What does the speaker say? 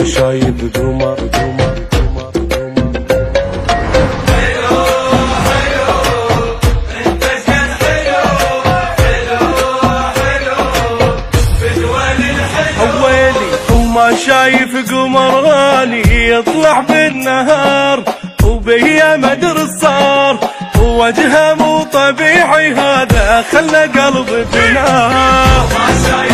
وما شايف قمر. وما شايف قمر غالي يطلع بالنهار وبيا مدر صار ووجهه مو طبيعي هذا خلى قلبي بنار.